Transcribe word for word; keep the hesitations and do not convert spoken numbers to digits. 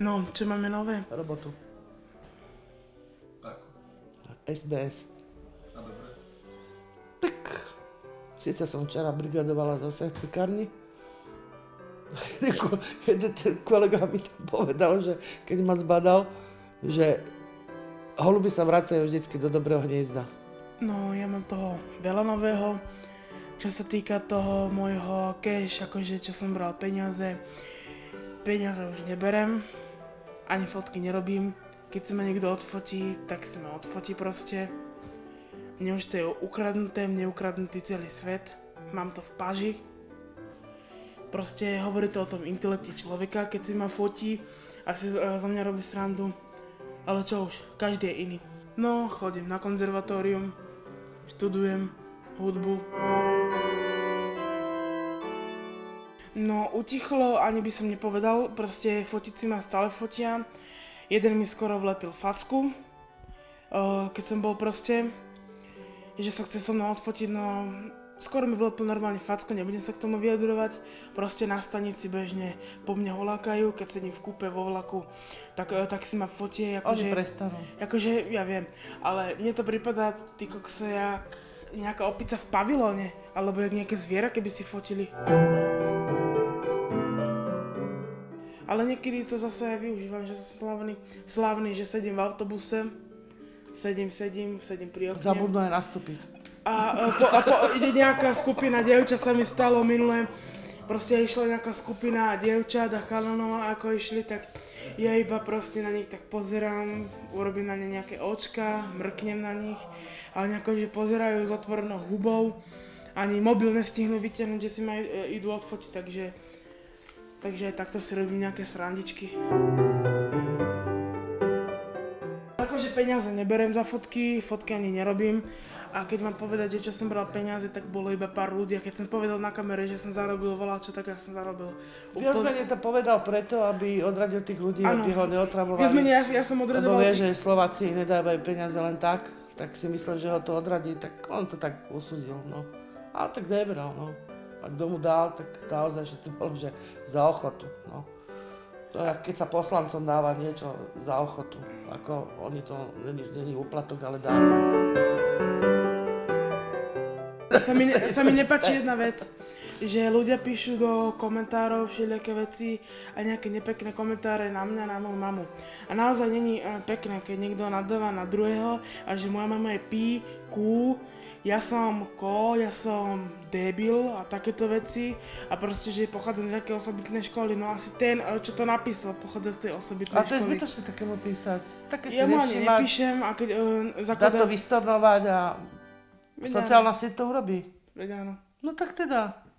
No, čo máme nové? Robotu. Ako? es bé es. A dobre. Tak, síce som včera brigadovala zase v pekárni. Jeden ten kolega mi tam povedal, že keď ma zbadal, že holuby sa vracajú vždycky do dobrého hniezda. No, ja mám toho veľa nového. Čo sa týka toho môjho cash, akože čo som bral peniaze, peniaze už neberem, ani fotky nerobím. Keď sa ma niekto odfotí, tak sa ma odfotí proste. Mne už to je ukradnuté, mne je ukradnutý celý svet. Mám to v paži. Proste hovorí to o tom intelekte človeka, keď si ma fotí a si zo mňa robí srandu. Ale čo už, každý je iný. No, chodím na konzervatórium, študujem hudbu. No, utichlo, ani by som nepovedal, proste fotici ma stále fotia. Jeden mi skoro vlepil facku, keď som bol proste, že sa chce so mnou odfotiť, no skoro mi vlepil normálne facku, nebudem sa k tomu vyjadrovať. Proste na stanici bežne po mne holákajú, keď sedím v kúpe vo vlaku, tak, tak si ma fotie. Oni prestanú. Akože, ja viem, ale mne to prípada, ty kokso, jak nejaká opica v pavilóne, alebo jak nejaké zviera, keby si fotili. Ale niekedy to zase aj využívam, že som slavný, slavný, že sedím v autobuse, sedím, sedím, sedím pri okne. Zabudnú aj nastúpiť. A, a, po, a po, ide nejaká skupina dievčat, sa mi stalo minule, proste išla nejaká skupina dievčat a chalanov, ako išli, tak ja iba proste na nich tak pozerám, urobím na ne nejaké očka, mrknem na nich, ale nejako, že pozerajú s otvorenou hubou, ani mobil nestihnú vytiahnuť, že si ma idú odfotiť, takže Takže aj takto si robím nejaké srandičky. Akože peniaze neberiem za fotky, fotky ani nerobím. A keď mám povedať, že čo som bral peniaze, tak bolo iba pár ľudí. A keď som povedal na kamere, že som zarobil voľačo, tak ja som zarobil úplne... Viac menej to povedal preto, aby odradil tých ľudí, ano. aby ho neotravovali. Viac menej, ja, ja som odradoval... Lebo vie, že Slováci nedávajú peniaze len tak, tak si myslel, že ho to odradí, tak on to tak usúdil, no. Ale tak nebral, no. A kto mu dal, tak naozaj, že to bolo, že za ochotu, no. To je, keď sa poslancom dáva niečo za ochotu, ako oni to, není úplatok, ale dá. Sa mi, sa mi nepáči jedna vec, že ľudia píšu do komentárov všelijaké veci a nejaké nepekné komentáre na mňa, na moju mamu. A naozaj není pekné, keď niekto nadáva na druhého a že moja mama je pí, kú, ja som ko, ja som debil a takéto veci a proste, že pochádzam z nejakej osobitnej školy, no asi ten, čo to napísal, pochádza z tej osobitnej školy. A to je zbytočné takému písať, také si ja mu ani nevšímať, nepíšem a keď uh, zakladá... dá to vystornovať a Veď sociálna sieť to urobí. Veď áno. No tak teda.